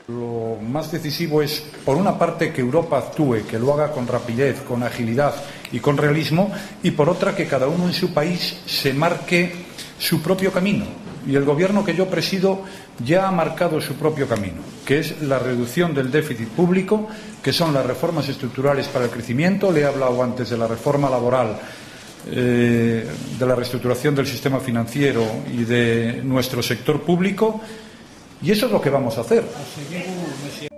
Lo más decisivo es, por una parte, que Europa actúe, que lo haga con rapidez, con agilidad y con realismo, y por otra, que cada uno en su país se marque su propio camino. Y el Gobierno que yo presido ya ha marcado su propio camino, que es la reducción del déficit público, que son las reformas estructurales para el crecimiento. Le he hablado antes de la reforma laboral, de la reestructuración del sistema financiero y de nuestro sector público, y eso es lo que vamos a hacer.